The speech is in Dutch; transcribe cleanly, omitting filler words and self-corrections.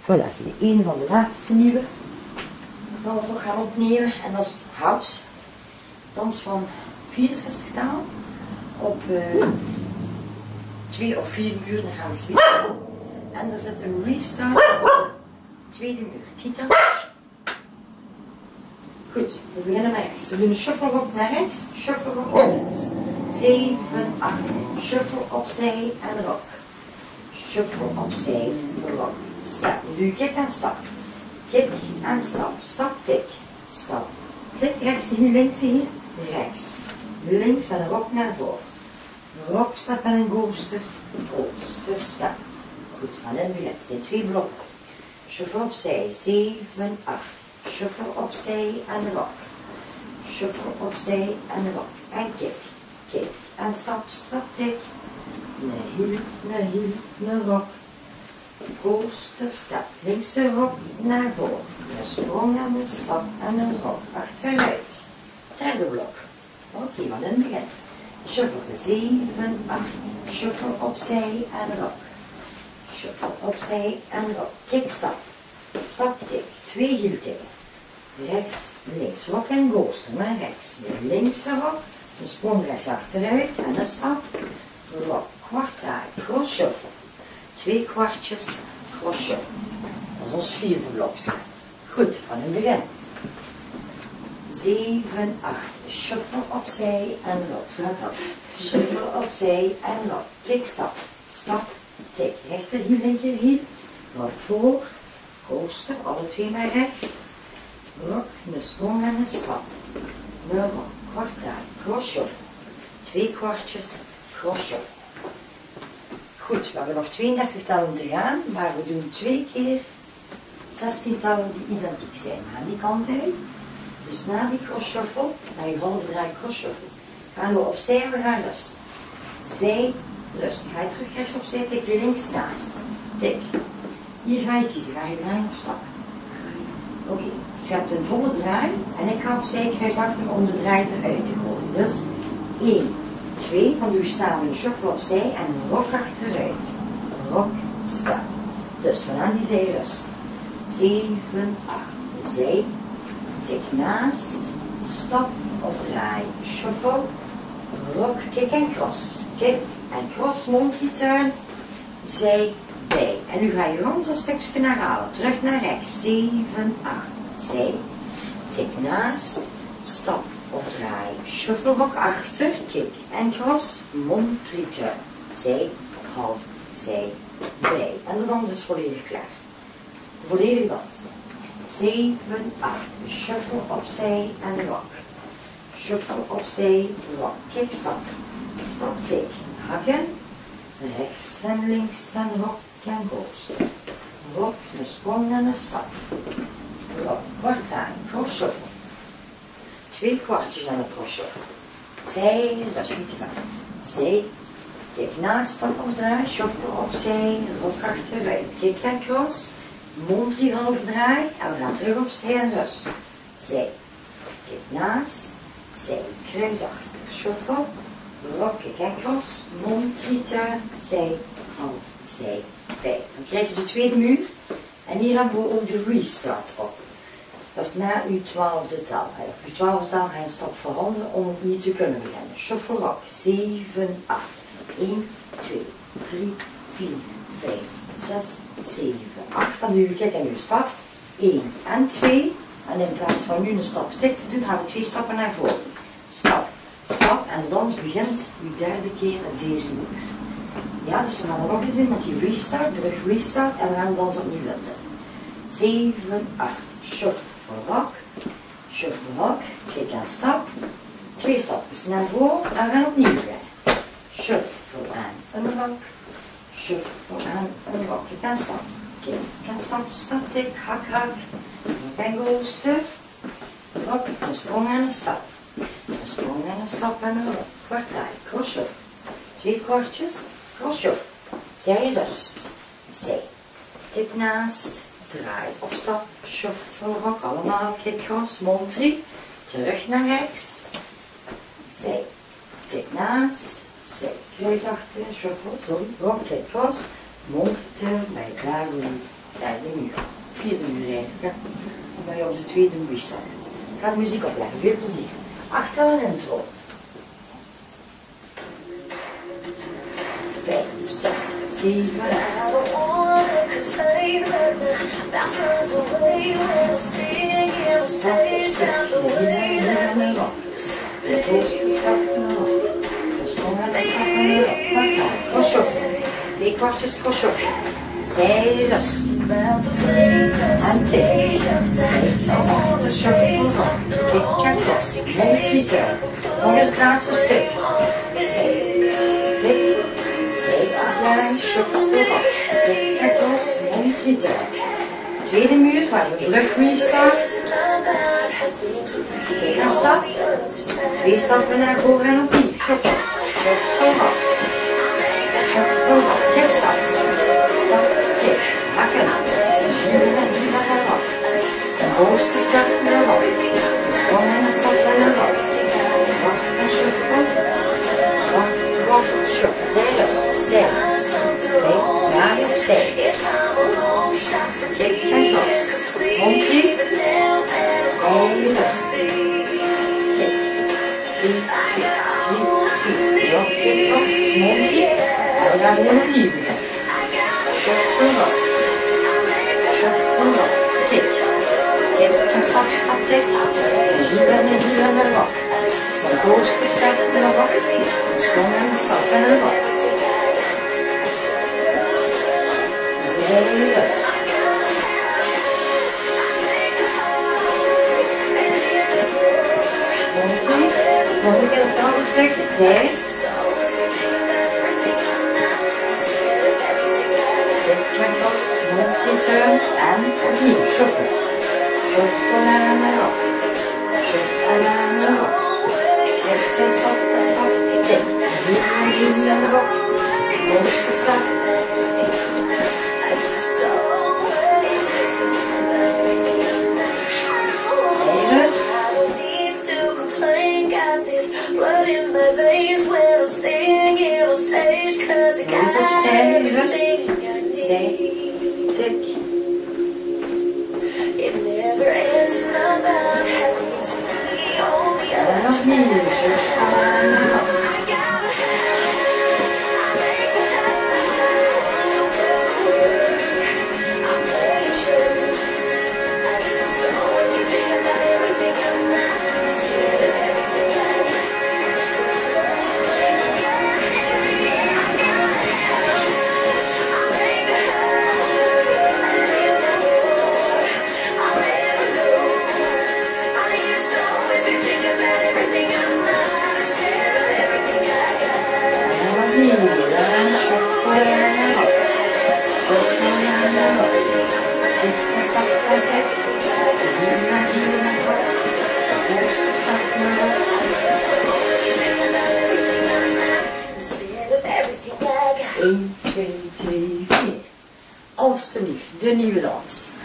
Voilà, dat is een van de laatste nieuwe. Dan gaan we toch gaan opnemen. En dat is het house. Dans van 64 taal. Op 2 of 4 uur dan gaan we sliepen. En er zit een restart op de tweede muur. Kita. Goed, we beginnen met rechts. We doen een shuffle op naar rechts, shuffle op naar links. 7, 8. Shuffle opzij en rock. Shuffle opzij, rock. Stap. Nu doe je kick en stap. Kick en stap. Stap, tik. Stap. Tik, rechts hier, links hier. Rechts. Links en een rock naar voren. Rock, stap en een ghoster. Ghoster, stap. Goed, van in het begin. Het zijn 2 blokken. Shuffle opzij, 7, 8. Shuffle opzij en rock. Shuffle opzij en rock. En kick. Kick. En stap, stap, tik. Een hiel, een rock. Coaster, stap. Linkse rock naar voren. Een sprong en een stap en een rock. Achteruit. Derde blok. Oké, van in het begin. Shuffle 7, 8. Shuffle opzij en rock. Shuffle opzij en rock. Kick, stap. Stap, tik. 2 hiel tikken. Rechts, links, rock en ghoster naar rechts. De linkse rock, een sprong rechts achteruit en een stap. Rock, kwartaal, cross shuffle. 2 kwartjes, cross shuffle. Dat is ons vierde blokje. Goed, van het begin. 7, 8. Shuffle opzij en rock. Let op. Shuffle opzij en rock. Kick, stap. Stap, tik. Rechter hiel, linker hiel. Rock voor. Coaster, alle 2 naar rechts. Rock, een sprong en een stap. Een rock, kwartaal, cross shuffle. 2 kwartjes, cross shuffle. Goed, we hebben nog 32 tellen te gaan, maar we doen 2 keer 16 tellen die identiek zijn. We gaan die kant uit. Dus na die cross shuffle, na je halve draai cross shuffle, gaan we opzij en we gaan rust. Zij, rust. Ga je terug rechts opzij, tik je links naast. Tik. Hier ga je kiezen, ga je draaien of stappen? Oké, dus je hebt een volle draai en ik ga opzij kruisachter om de draai eruit te komen. Dus 1, 2, dan doe je samen een shuffle opzij en een rock achteruit. Rock, stap. Dus vanaan die zij rust. 7, 8, zij, tik naast, stap of draai, shuffle, rock, kick en cross. Kick en cross, mond return, zij, bij. En nu ga je rond een stukje naar halen. Terug naar rechts. 7, 8. Zij. Tik naast. Stap of draai. Shuffle rock achter. Kick en cross. Mond return. Zij. Half. Zij. Bij. En de dans is volledig klaar. De volledige dans. 7, 8. Shuffle opzij en rock. Shuffle opzij. Rock. Kick. Stap. Stap. Tik. Hakken. Rechts en links en rock en ghoster. Rock, een sprong en een stap. Rock, kwartaal, cross shuffle. 2 kwartjes en een cross shuffle. Zij, rust niet te gaan. Zij, tik naast, stap of draai, shuffle opzij, rock achteruit. Kick en cross, mond 3 half draai en we gaan terug opzij en rust. Zij, tik naast, zij, kruis achter, shuffle. Rock, kick en cross, mond, return, zij, half, zij, bij. Dan krijg je de tweede muur en hier hebben we ook de restart op. Dat is na uw 12e tel. Op uw 12e tel ga je een stap veranderen om het niet te kunnen beginnen. Shuffle rock, 7, 8, 1, 2, 3, 4, 5, 6, 7, 8. Dan doe je kick en je stap, 1 en 2. En in plaats van nu een stap tik te doen, gaan we 2 stappen naar voren. Stap. Stap en de dans begint uw derde keer op deze muur. Ja, dus we gaan er nog eens in met die restart, terug restart en we gaan de dans opnieuw zetten. 7, 8, shuffle rock, kick en stap, 2 stapjes naar voren en we gaan opnieuw beginnen. Shuffle en een rock, shuffle en een rock, kick en stap, kick en stap, stap, tik, hak, hak, rock en ghoster, rock, een sprong en een stap. Een sprong en een stap en een kwartaal, cross shuffle. 2 kwartjes, cross shuffle. Zij rust. Zij. Tik naast, draai of stap, shuffle rock, allemaal kick cross, mond 3. Terug naar rechts. Zij. Tik naast, zij. Kruis achter, shuffle, sorry, rock, kick cross, mond turn, bij klaar, Derde muur. Vierde muur eigenlijk. Ja. Dan ga je op de tweede muur staan. Ga de muziek opleggen. Veel plezier. Achter een intro. 5, 6, 7. De hoogste stap naar op. De sprongende stap naar op. Kwartaal. Crochetje. 2 kwartjes crochetje. Zij rust. En tik. De shuffle voorop. Tik en klos. Mond tweeter. Nog eens het laatste stuk. Zij. Tik. Zij aflijn. Shuffle voorop. Tik en klos. Mond tweeter. Tweede muur waar je rug mee staat. Kijk een stap. 2 stappen naar voren en opnieuw. Shuffle. Shuffle op. Shuffle op. Kijk stap. Stap. Tik. Hakken. Schuwen en hielen naar op. De hoogste stap naar op. De sprong en de stap naar op. Wacht en shuffle. Wacht, wacht, shuffle. Zij rust. Zij. Zij. Draai op zij. Kijk en klos. Mond diep. Zij rust. Tik. 3, 2, 4. Nog een klos. Mond diep. En we gaan weer opnieuw beginnen. Shuffle op. Shuffle op. Tik. Tik en stap, stap, tik. En hielen naar op. De hoogste stap naar op. De sprong en de stap naar op. Zij rust. Nog een keer hetzelfde stukje. Zij. Tik en klos. Mond return. En opnieuw. Shuffle. Shuffle naar op. Shuffle naar op. Tik en stap en stap. Tik. Hielen naar op. Hoogste stap. Blood in my veins when I'm singing on stage, 'cause I got everything I need. Tik. It never ends in my mind, having to be all the En other opnieuw. Shuffle naar op. Alsjeblieft, de nieuwe dans.